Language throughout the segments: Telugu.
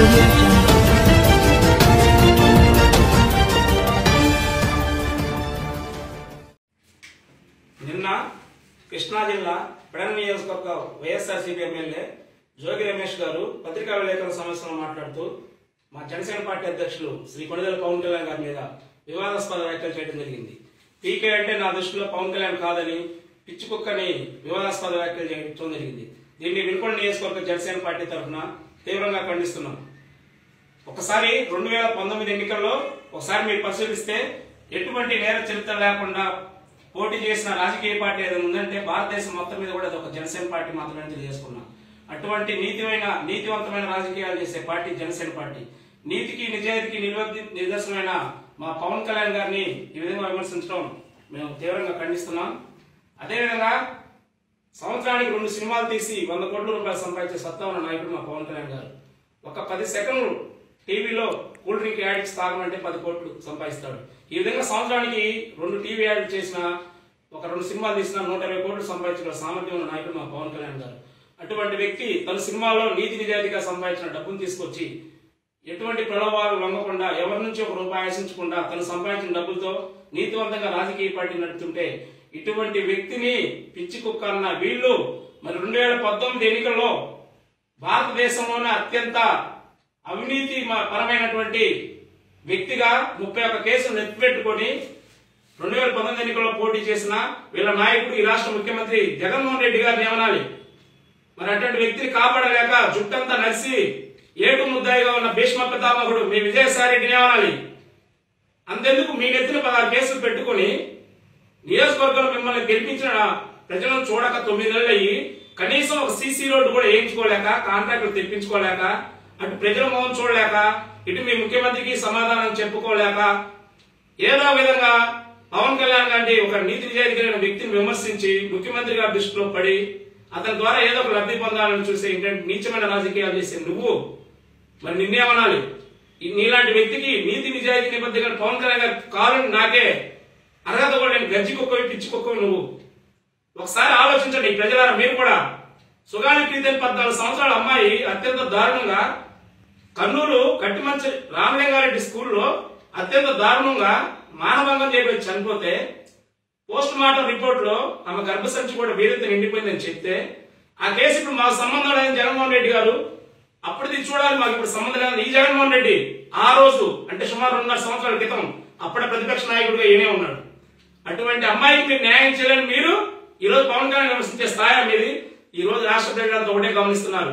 audio jungle. నిన్న కృష్ణా జిల్లా పెడన నియోజకవర్గ వైఎస్ఆర్సీపీ ఎమ్మెల్యే జోగి రమేష్ గారు పత్రికా విలేకరుల సమావేశంలో మాట్లాడుతూ మా జనసేన పార్టీ అధ్యక్షులు శ్రీ కొణిదెల పవన్ కళ్యాణ్ గారి మీద వివాదాస్పద వ్యాఖ్యలు చేయడం జరిగింది. పీకే అంటే నా దృష్టిలో పవన్ కళ్యాణ్ కాదని పిచ్చి కుక్కని వివాదాస్పద వ్యాఖ్యలు చేయడం జరిగింది. దీన్ని వినుకొండ నియోజకవర్గ జనసేన పార్టీ తరఫున తీవ్రంగా ఖండిస్తున్నాం. ఒకసారి 2019 ఎన్నికల్లో ఒకసారి మీరు పరిశీలిస్తే ఎటువంటి నేర చరిత్ర లేకుండా పోటీ చేసిన రాజకీయ పార్టీ ఏదైనా ఉందంటే భారతదేశం మొత్తం మీద కూడా అది ఒక జనసేన పార్టీ మాత్రమే తెలియజేసుకున్నాం. అటువంటి నీతివంతమైన రాజకీయాలు చేసే పార్టీ జనసేన పార్టీ. నీతికి నిజాయితీకి నిదర్శనమైన మా పవన్ కళ్యాణ్ గారిని ఈ విధంగా విమర్శించడం మేము తీవ్రంగా ఖండిస్తున్నాం. అదేవిధంగా సంవత్సరానికి 2 సినిమాలు తీసి 100 కోట్ల రూపాయలు సంపాదించే సత్తా ఉన్న నాయకుడు మా పవన్ కళ్యాణ్ గారు. ఒక 10 సెకండ్లు టీవీలో కూల్ డ్రింక్ యాడ్స్ తాగమంటే 10 కోట్లు సంపాదిస్తాడు. ఈ విధంగా సంవత్సరానికి 2 టీవీ యాడ్లు చేసిన, ఒక 2 సినిమాలు తీసిన 120 కోట్లు సంపాదించిన సామర్థ్యం ఉన్న నాయకుడు మా పవన్ కళ్యాణ్ గారు. అటువంటి వ్యక్తి తన సినిమాలో నీతి నిజాయితీగా సంపాదించిన డబ్బును తీసుకొచ్చి ఎటువంటి ప్రలోభాలు లొంగకుండా ఎవరి నుంచి ఒక రూపాయి ఆశించకుండా తను సంపాదించిన డబ్బులతో నీతివంతంగా రాజకీయ పార్టీ నడుపుతుంటే ఇటువంటి వ్యక్తిని పిచ్చి కుక్క అన్న వీళ్ళు మరి 2019 ఎన్నికల్లో భారతదేశంలోనే అత్యంత అవినీతి పరమైనటువంటి వ్యక్తిగా 31 కేసులు నెత్తిపెట్టుకొని 2019 ఎన్నికల్లో పోటీ చేసిన వీళ్ళ నాయకుడు ఈ రాష్ట్ర ముఖ్యమంత్రి జగన్మోహన్ రెడ్డి గారిని ఏమనాలి? మరి అటువంటి వ్యక్తిని కాపాడలేక జుట్టంతా నరిసి ఏటు ముద్దాయిగా ఉన్న భీష్మ పితామహుడు మీ విజయసాయి రెడ్డిని ఏమనాలి? అంతెందుకు మీ నెత్తిన 16 కేసులు పెట్టుకుని నియోజకవర్గంలో మిమ్మల్ని గెలిపించిన ప్రజలను చూడక 9 నెలలు అయ్యి కనీసం ఒక సీసీ రోడ్డు కూడా వేయించుకోలేక, కాంట్రాక్టులు తెప్పించుకోలేక, అటు ప్రజల మొహం చూడలేక, ఇటు మీ ముఖ్యమంత్రికి సమాధానం చెప్పుకోలేక ఏదో విధంగా పవన్ కళ్యాణ్ గారి ఒక నీతి నిజాయితీ కలిగిన వ్యక్తిని విమర్శించి ముఖ్యమంత్రి గారి దృష్టిలో పడి అతని ద్వారా ఏదో ఒక లబ్ధి పొందాలని చూసే నీచమైన రాజకీయాలు చేసే నువ్వు మరి నిన్నేమనాలి? నీలాంటి వ్యక్తికి నీతి నిజాయితీ నిబద్ధంగా పవన్ కళ్యాణ్ గారి కాలం నాకే అర్హత కూడా నేను గజ్జి కుక్కవి పిచ్చి కుక్కవి నువ్వు. ఒకసారి ఆలోచించండి ప్రజలారా, మీరు కూడా. సుగాలి ప్రీతని 14 సంవత్సరాల అమ్మాయి అత్యంత దారుణంగా కర్నూలు కట్టిమంచి రామలింగారెడ్డి స్కూల్లో అత్యంత దారుణంగా మానభంగం చేయబడి చనిపోతే పోస్ట్ మార్టం రిపోర్ట్ లో ఆమె గర్భసంచి కూడా వీరితో నిండిపోయిందని చెప్తే ఆ కేసు ఇప్పుడు మాకు సంబంధం లేదని జగన్మోహన్ రెడ్డి గారు అప్పటిది చూడాలి, మాకు ఇప్పుడు సంబంధం లేదని ఈ జగన్మోహన్ రెడ్డి ఆ రోజు అంటే సుమారు 2.5 సంవత్సరాల క్రితం అప్పుడే ప్రతిపక్ష నాయకుడిగా ఈయనే ఉన్నాడు. అటువంటి అమ్మాయికి మీరు న్యాయం చేయాలని మీరు ఈ రోజు పవన్ కళ్యాణ్ విమర్శించే స్థాయి మీది. ఈ రోజు రాష్ట్ర ప్రజలంతా ఒకటే గమనిస్తున్నారు.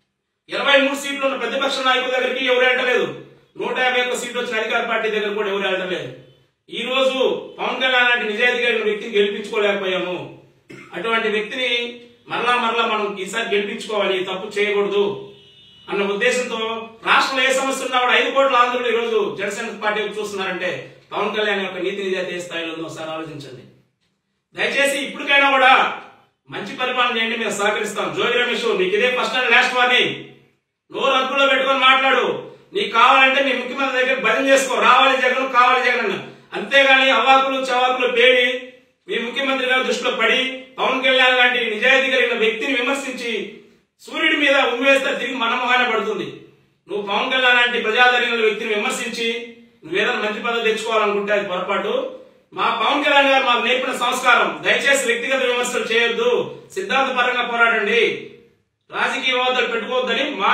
23 సీట్లు ఉన్న ప్రతిపక్ష నాయకుల దగ్గరికి ఎవరు వెళ్ళలేదు. 151 సీట్లు వచ్చిన అధికార పార్టీ దగ్గర కూడా ఎవరు వెళ్ళలేదు. ఈ రోజు పవన్ కళ్యాణ్ లాంటి నిజాయితీ కలిగిన వ్యక్తిని గెలిపించుకోలేకపోయాము. అటువంటి వ్యక్తిని మరలా మనం ఈసారి గెలిపించుకోవాలి, తప్పు చేయకూడదు అన్న ఉద్దేశంతో రాష్ట్రంలో ఏ సమస్య ఉన్నా కూడా 5 కోట్ల ఆంధ్రులు ఈ రోజు జనసేన పార్టీ చూస్తున్నారంటే పవన్ కళ్యాణ్ యొక్క నీతి నిజాయితీ ఏ స్థాయిలో ఉందో ఒకసారి ఆలోచించండి. దయచేసి ఇప్పటికైనా కూడా మంచి పరిపాలన చేయండి, మేము సహకరిస్తాం. జోగి రమేష్, నీకు ఇదే ఫస్ట్ అండ్ లాస్ట్ వార్నింగ్. నోరు అదుపులో పెట్టుకొని మాట్లాడు. నీకు కావాలంటే నీ ముఖ్యమంత్రి దగ్గర భజన చేసుకో, రావాలి జగన్, కావాలి జగన్ అన్న. అంతేగాని అవాకులు చవాకులు పేడి మీ ముఖ్యమంత్రి గారి దృష్టిలో పడి పవన్ కళ్యాణ్ లాంటి నిజాయితీ కలిగిన వ్యక్తిని విమర్శించి సూర్యుడి మీద ఉమ్మేస్తే తిరిగి మనముగానే పడుతుంది. నువ్వు పవన్ కళ్యాణ్ లాంటి ప్రజాదరణ వ్యక్తిని విమర్శించి నువ్వేదైనా మంచి పదవి తెచ్చుకోవాలనుకుంటే అది పొరపాటు. మా పవన్ కళ్యాణ్ గారు మాకు నేర్పిన సంస్కారం. దయచేసి వ్యక్తిగత విమర్శలు చేయొద్దు, సిద్ధాంతపరంగా పోరాడండి, రాజకీయ వాదాలు పెట్టుకోవద్దని మా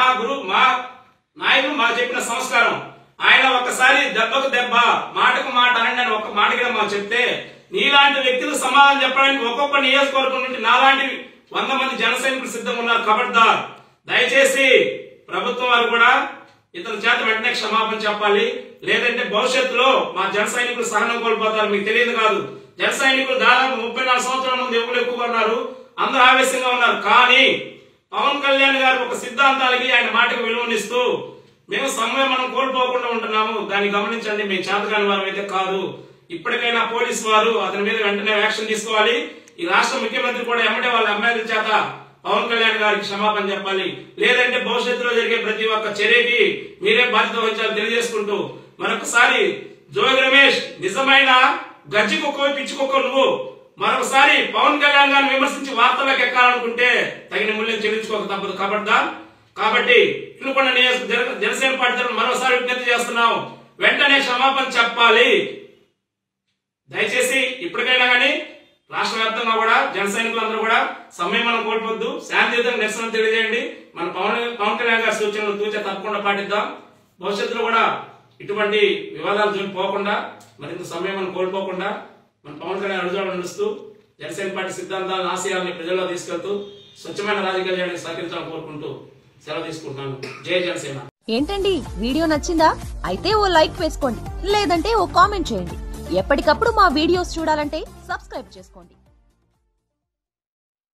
నాయకులు మాకు చెప్పిన సంస్కారం. ఆయన ఒక్కసారి దెబ్బకు దెబ్బ, మాటకు మాట అనండి అని ఒక్క మాటగా మాకు చెప్తే నీలాంటి వ్యక్తులు సమాధానం చెప్పడానికి ఒక్కొక్క నియోజకవర్గం నుండి నాలాంటి 100 మంది జన సైనికులు సిద్ధంగా ఉన్నారు. ఖబర్దార్, దయచేసి ప్రభుత్వం వారు కూడా ఇతని చేత వెంటనే క్షమాపణ చెప్పాలి. లేదంటే భవిష్యత్తులో మా జన సైనికులు సహనం కోల్పోతారు. మీకు తెలియదు కాదు, జన సైనికులు దాదాపు 34 సంవత్సరాల ముందు యువకులు ఎక్కువగా ఉన్నారు, అందరూ ఆవేశంగా ఉన్నారు. కానీ పవన్ కళ్యాణ్ గారు ఒక సిద్ధాంతాలకి ఆయన మాటకు విలువనిస్తూ మేము సమయం మనం కోల్పోకుండా ఉంటున్నాము. దాన్ని గమనించండి. మేము చేతకాని వారు అయితే కాదు. ఇప్పటికైనా పోలీసు వారు అతని మీద వెంటనే యాక్షన్ తీసుకోవాలి. ఈ రాష్ట్ర ముఖ్యమంత్రి కూడా ఎమ్మటే వాళ్ళ ఎమ్మెల్యేల చేత పవన్ కళ్యాణ్ గారికి క్షమాపణ చెప్పాలి. లేదంటే భవిష్యత్తులో జరిగే ప్రతి ఒక్క చర్యకి మీరే బాధ్యత వహించాలని తెలియజేసుకుంటూ మరొకసారి జోగి రమేష్, నిజమైన గజ్జి కుక్క పిచ్చి కుక్క నువ్వు. మరొకసారి పవన్ కళ్యాణ్ గారిని విమర్శించి వార్తలకు ఎక్కాలనుకుంటే తగిన మూల్యం చెల్లించుకోక తప్పదు. ఖబర్దార్. కాబట్టి ఇనుకొండ జనసేన పార్టీ తరఫున మరోసారి విజ్ఞప్తి చేస్తున్నాం, వెంటనే క్షమాపణ చెప్పాలి. దయచేసి ఇప్పటికైనా కానీ రాష్ట్ర వ్యాప్తంగా కూడా జన సైనికులందరూ కూడా సమయం మనం కోల్పోద్దు, శాంతియుతంగా నిరసన తెలియజేయండి. మన పవన్ కళ్యాణ్ గారి సూచనలు తూచా తప్పకుండా పాటిద్దాం. భవిష్యత్తులో కూడా ఇటువంటి వివాదాలు జోలికి పోకుండా, మరింత సమయం మనం కోల్పోకుండా మన పవన్ కళ్యాణ్ అడుగుజాడలు నడుస్తూ జనసేన పార్టీ సిద్ధాంతాలను, ఆశయాలని ప్రజల్లో తీసుకెళ్తూ స్వచ్ఛమైన రాజకీయాలకు సహకరించాలని కోరుకుంటూ సెలవు తీసుకుంటున్నాను. జై జనసేన. ఏంటండి, వీడియో నచ్చిందా? అయితే ఓ లైక్ వేసుకోండి, లేదంటే ఓ కామెంట్ చేయండి. ఎప్పటికప్పుడు మా వీడియోస్ చూడాలంటే సబ్స్క్రైబ్ చేసుకోండి.